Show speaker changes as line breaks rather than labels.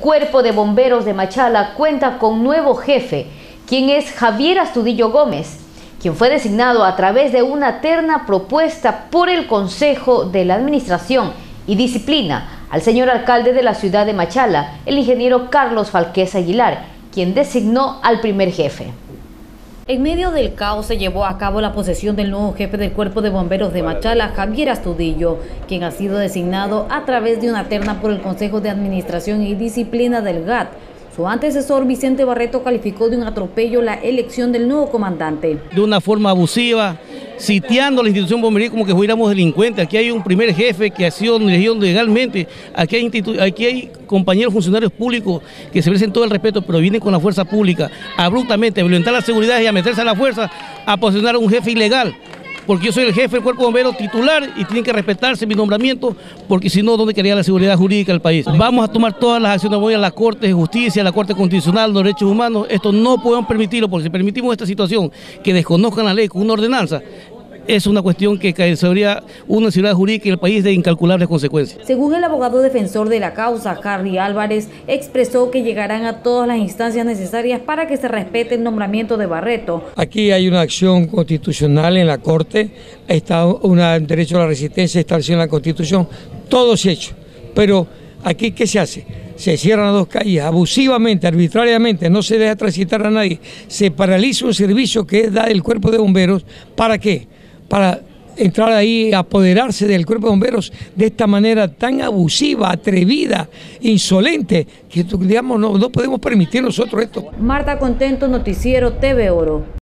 Cuerpo de Bomberos de Machala cuenta con nuevo jefe, quien es Javier Astudillo Gómez, quien fue designado a través de una terna propuesta por el Consejo de la Administración y Disciplina al señor alcalde de la ciudad de Machala, el ingeniero Carlos Falquez Aguilar, quien designó al primer jefe. En medio del caos se llevó a cabo la posesión del nuevo jefe del Cuerpo de Bomberos de Machala, Javier Astudillo, quien ha sido designado a través de una terna por el Consejo de Administración y Disciplina del GAT. Su antecesor, Vicente Barreto, calificó de un atropello la elección del nuevo comandante. De una forma abusiva, sitiando la institución bomberil como que fuéramos delincuentes. Aquí hay un primer jefe que ha sido elegido legalmente. Aquí hay compañeros funcionarios públicos que se merecen todo el respeto, pero vienen con la fuerza pública abruptamente a violentar la seguridad y a meterse a la fuerza a posicionar a un jefe ilegal. Porque yo soy el jefe del Cuerpo de Bomberos titular y tienen que respetarse mi nombramiento, porque si no, ¿dónde quedaría la seguridad jurídica del país? Vamos a tomar todas las acciones, voy a la Corte de Justicia, a la Corte Constitucional, los derechos humanos. Esto no podemos permitirlo, porque si permitimos esta situación, que desconozcan la ley con una ordenanza, es una cuestión que sería una inseguridad jurídica en el país de incalculables consecuencias. Según el abogado defensor de la causa, Harry Álvarez, expresó que llegarán a todas las instancias necesarias para que se respete el nombramiento de Barreto. Aquí hay una acción constitucional en la Corte, está un derecho a la resistencia establecido en la Constitución, todo se ha hecho, pero aquí ¿qué se hace? Se cierran las dos calles abusivamente, arbitrariamente, no se deja transitar a nadie, se paraliza un servicio que da el Cuerpo de Bomberos. ¿Para qué? Para entrar ahí, apoderarse del Cuerpo de Bomberos de esta manera tan abusiva, atrevida, insolente, que digamos no podemos permitir nosotros esto. Marta Contento, Noticiero TV Oro.